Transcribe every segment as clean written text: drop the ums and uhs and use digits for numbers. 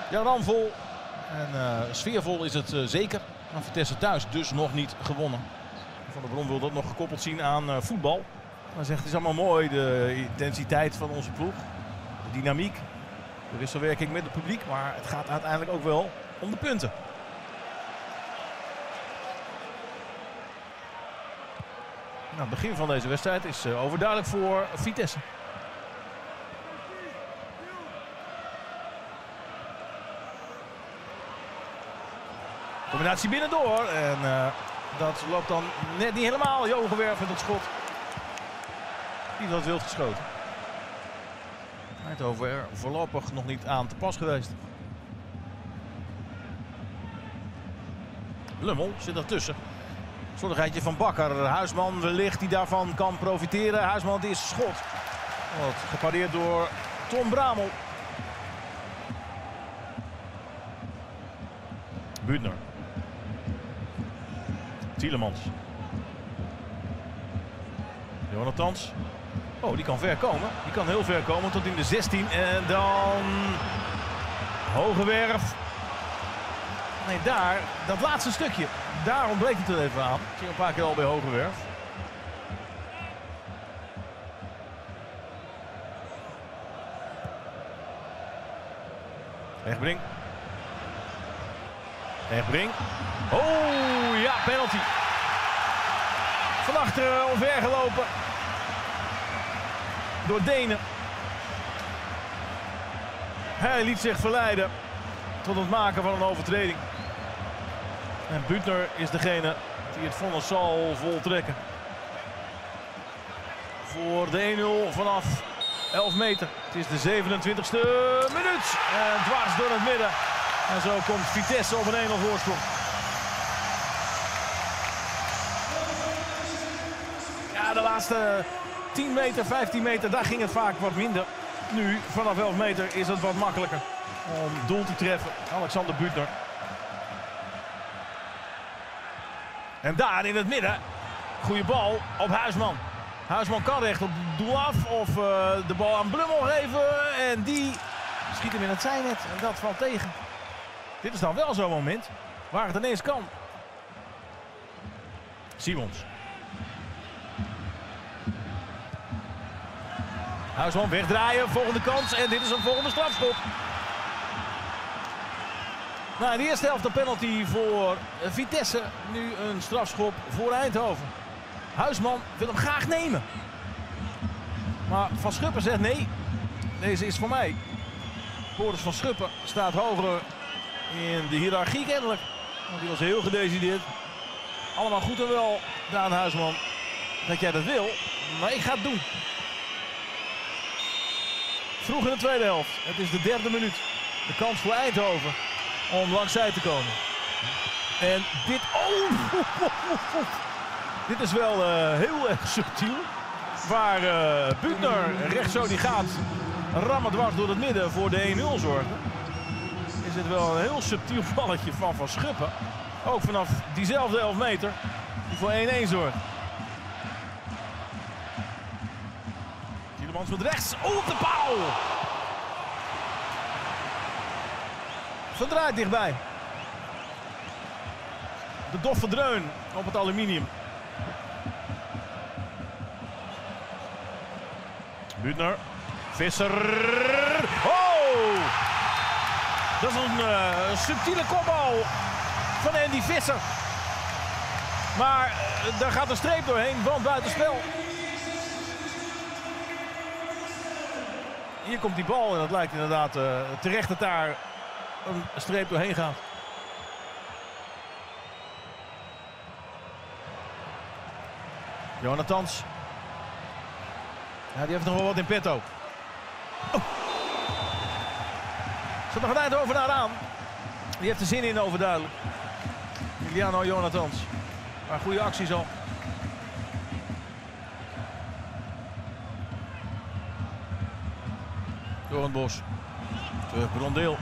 Ja, ramvol en sfeervol is het zeker. Maar Vitesse thuis dus nog niet gewonnen. Van der Brom wil dat nog gekoppeld zien aan voetbal. Hij zegt het is allemaal mooi, de intensiteit van onze ploeg. De dynamiek, de wisselwerking met het publiek. Maar het gaat uiteindelijk ook wel om de punten. Nou, het begin van deze wedstrijd is overduidelijk voor Vitesse. Combinatie binnendoor en dat loopt dan net niet helemaal. Jogewerf met het schot. Die was wild geschoten. Eindhoven er voorlopig nog niet aan te pas geweest. Lummel zit ertussen. Slordigheidje van Bakker. Huisman wellicht die daarvan kan profiteren. Huisman het eerste schot. Wordt gepareerd door Tom Bramel. Buutner. Tielemans. Jonathans. Oh, die kan ver komen. Die kan heel ver komen tot in de 16. En dan Hogewerf. Nee, daar, dat laatste stukje. Daar ontbreekt het er even aan. Ik zie een paar keer al bij Hogewerf. Egbrink. Egbrink. Oh, ja, penalty. Van achteren omver gelopen. Door Denen. Hij liet zich verleiden tot het maken van een overtreding. En Buutner is degene die het vonnis zal voltrekken. Voor de 1-0 vanaf 11 meter. Het is de 27e minuut. En dwars door het midden. En zo komt Vitesse op een 1-0 voorsprong. Ja, de laatste 10 meter, 15 meter, daar ging het vaak wat minder. Nu, vanaf 11 meter, is het wat makkelijker om doel te treffen. Alexander Buutner. En daar in het midden, goede bal op Huisman. Huisman kan recht op het doel af of de bal aan Blummel geven. En die schiet hem in het zijnet en dat valt tegen. Dit is dan wel zo'n moment waar het ineens kan. Simons. Huisman wegdraaien, volgende kans en dit is een volgende strafschop. Nou, in de eerste helft een penalty voor Vitesse. Nu een strafschop voor Eindhoven. Huisman wil hem graag nemen. Maar Van Schuppen zegt nee, deze is voor mij. Boris van Schuppen staat hoger in de hiërarchie kennelijk. Want die was heel gedecideerd. Allemaal goed en wel, Daan Huisman, dat jij dat wil. Maar ik ga het doen. Vroeg in de tweede helft. Het is de 3e minuut. De kans voor Eindhoven om langs zij te komen. En dit... Oh! Dit is wel heel erg subtiel. Waar Buutner recht zo die gaat rammen dwars door het midden voor de 1-0 zorgen. Is het wel een heel subtiel balletje van Van Schuppen. Ook vanaf diezelfde 11 meter. Die voor 1-1 zorgt. Tielemans met rechts. Oh, op de paal! Verdraait dichtbij. De doffe dreun op het aluminium. Buutner. Visser. Oh! Dat is een subtiele kopbal van Andy Visser. Maar daar gaat een streep doorheen, want buitenspel. Hier komt die bal en het lijkt inderdaad terecht dat daar een streep doorheen gaat. Jonathans. Ja, die heeft nog wel wat in petto. Oh. Zat nog een Eindhovenaar aan. Die heeft er zin in, overduidelijk. Emiliano Jonathans. Maar goede acties al. Doornbos. Terug Brondeel.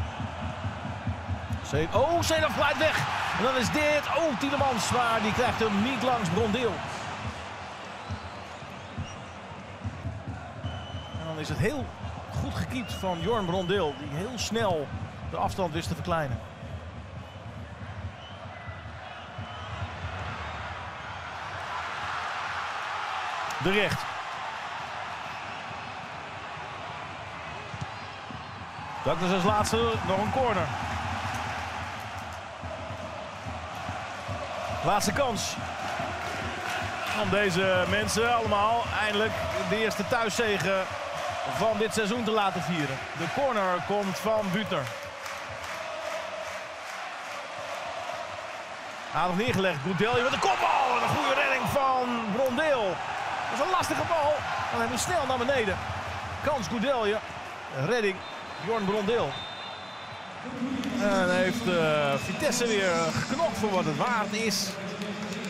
Oh, Seedorf glijdt weg. En dan is dit. Oh, Tielemans. Maar die krijgt hem niet langs Brondeel. En dan is het heel goed gekiept van Jorn Brondeel. Die heel snel de afstand wist te verkleinen. De Recht. Dat is als laatste nog een corner. Laatste kans. Om deze mensen allemaal eindelijk de eerste thuiszege van dit seizoen te laten vieren. De corner komt van Buter. Aardig neergelegd. Goudelje met een kopbal. En een goede redding van Brondeel. Dat is een lastige bal. Dan hebben we snel naar beneden. Kans Goudelje. Redding. Jorn Brondeel. En heeft Vitesse weer geknokt voor wat het waard is.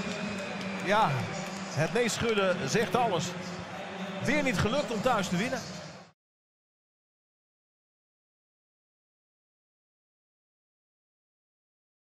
Ja, het nee schudden zegt alles. Weer niet gelukt om thuis te winnen.